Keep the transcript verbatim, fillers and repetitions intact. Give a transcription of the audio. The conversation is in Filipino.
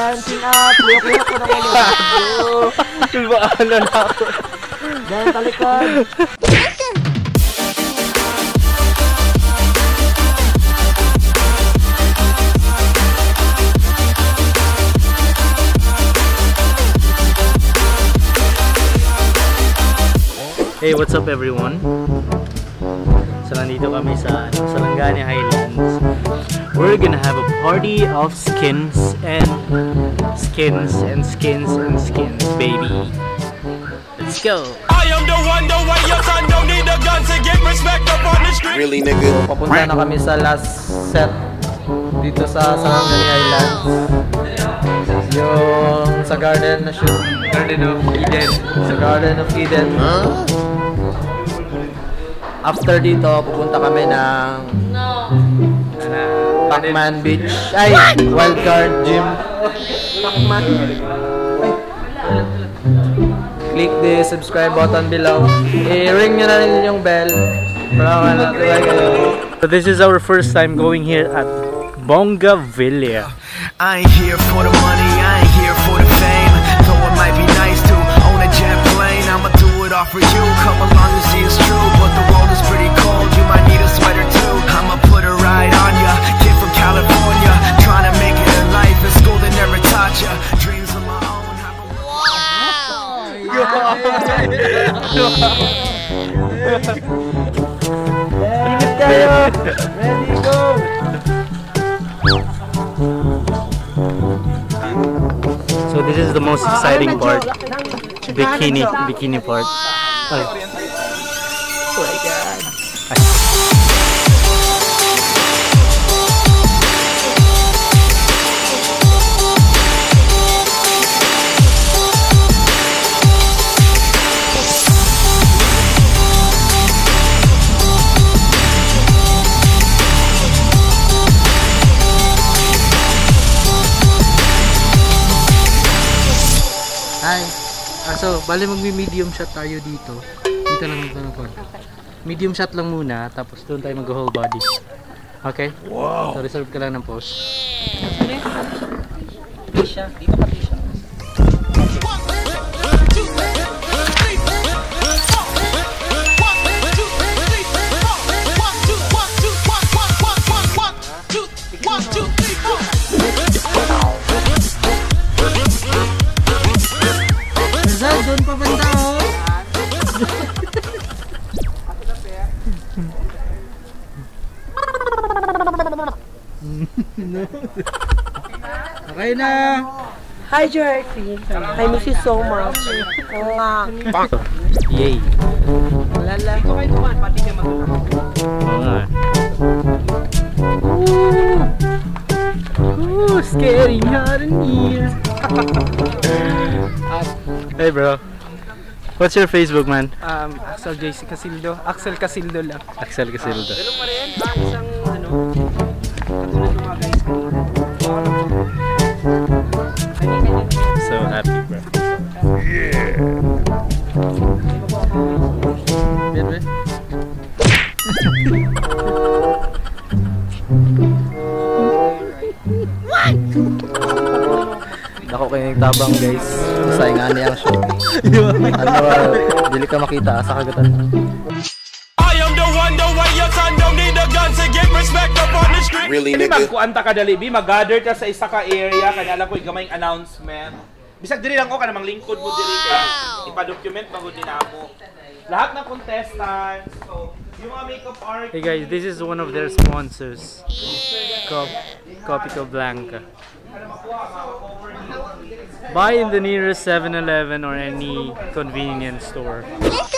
dyan. Chin up. Luyok-luyok ko na ulo. Kulbaan na ako. Dahil talikod. Hey, what's up everyone? So nandito kami sa Sarangani Highlands. We're gonna have a party of skins and skins and skins and skins, baby. Let's go! I am the one, the way your son don't need a gun to get respect up on the street. Really, nigga? So, papunta na kami sa last set dito sa Sarangani Highlands. Yung sa garden na shoot. Garden of Eden. Sa Garden of Eden. Huh? After dito, pupunta kami ng Pacman Beach. Ay! Wildcard Gym. Pacman. Click the subscribe button below. I-ring nyo na rin yung bell. Para natuloy kayo. So this is our first time going here at Bongga, Villea. I ain't here for the money, I ain't here for the fame. Though it might be nice to own a jet plane, I'ma do it all for you. Come along and see it's true, but the world is pretty cold. You might need a sweater too. I'ma put a ride on ya. Kid from California, trying to make it in life. In school they never taught ya. Dreams of my own. Wow! Ingat kayo! Ready, go! So this is the most exciting part. Bikini, bikini part. Oh, Oh my God! Hi! Ah, so, bali magmi-medium shot tayo dito. Dito lang ito ng konti. medium shot lang muna, tapos doon tayo mag-whole body. Okay? Wow! So reserve ka lang ng pose. Tisha, dito pa Tisha. Doon pa banda oh. Okay na. Hi Joharty. I miss you so much. Yay. Wala lang. Ito kayo naman, pati kayo mag-uwi. Oo nga. Ooh, scary, not in here. Hey bro, what's your Facebook, man? Um, Axel J C Casildo. Axel Casildo lang. Axel Casildo. Pero pa rin, ah, isang ano, katulad ng mga guys kanina. So happy, bro. Yeah. Ben, ben. Ako kayo nagtabang, guys. Sayangani ang show. Ano, dili ka makita sa kagatan. I am the one, the way your son don't need a gun to get respect up on the street. Really, Hindi nigga? magkuanta ka dali, bi mag-gather ka sa isa ka area, kanya alam ko gamayng announcement. Bisag diri lang ko kanang lingkod mo diri kay ipa-document magud ni namo. Lahat ng contestants, so yung mga makeup artist. Hey guys, this is one of their sponsors. Cop Copico Blanca. Buy in the nearest seven eleven or any convenience store.